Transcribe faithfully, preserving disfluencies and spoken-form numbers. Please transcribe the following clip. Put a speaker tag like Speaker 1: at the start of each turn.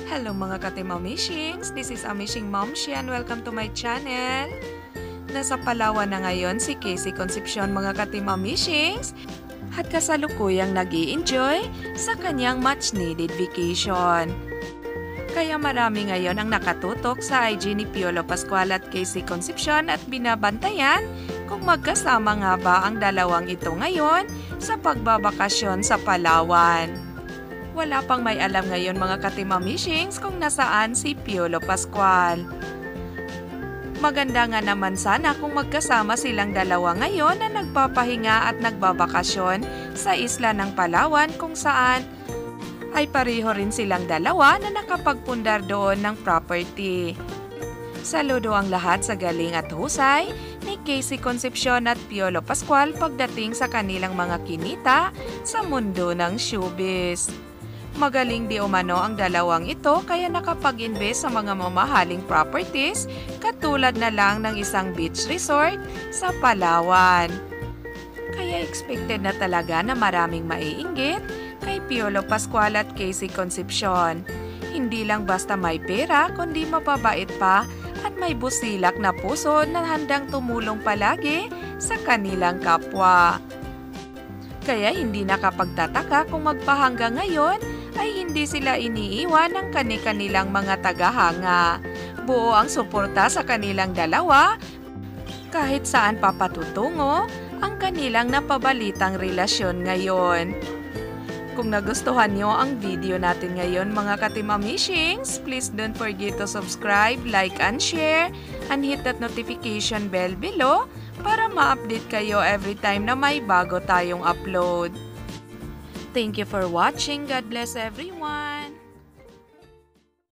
Speaker 1: Hello mga katimamishings! This is Amishing Momshi and welcome to my channel. Nasa Palawan na ngayon si Casey Concepcion mga katimamishings at kasalukuyang nag-i-enjoy sa kanyang much-needed vacation. Kaya marami ngayon ang nakatutok sa I G ni Piolo Pascual at Casey Concepcion at binabantayan kung magkasama nga ba ang dalawang ito ngayon sa pagbabakasyon sa Palawan. Wala pang may alam ngayon mga katimamishings kung nasaan si Piolo Pascual. Maganda nga naman sana kung magkasama silang dalawa ngayon na nagpapahinga at nagbabakasyon sa isla ng Palawan kung saan ay pareho rin silang dalawa na nakapagpundar doon ng property. Saludo ang lahat sa galing at husay ni Casey Concepcion at Piolo Pascual pagdating sa kanilang mga kinita sa mundo ng showbiz. Magaling di umano ang dalawang ito kaya nakapag-invest sa mga mamahaling properties katulad na lang ng isang beach resort sa Palawan. Kaya expected na talaga na maraming maiinggit kay Piolo Pascual at Casey Concepcion. Hindi lang basta may pera kundi mapabait pa at may busilak na puso na handang tumulong palagi sa kanilang kapwa. Kaya hindi nakapagtataka kung magpahanggang ngayon ay hindi sila iniiwan ng kani-kanilang mga tagahanga. Buo ang suporta sa kanilang dalawa kahit saan papatutungo ang kanilang napabalitang relasyon ngayon. Kung nagustuhan nyo ang video natin ngayon mga katimamishings, please don't forget to subscribe, like, and share, and hit that notification bell below para ma-update kayo every time na may bago tayong upload. Thank you for watching. God bless everyone!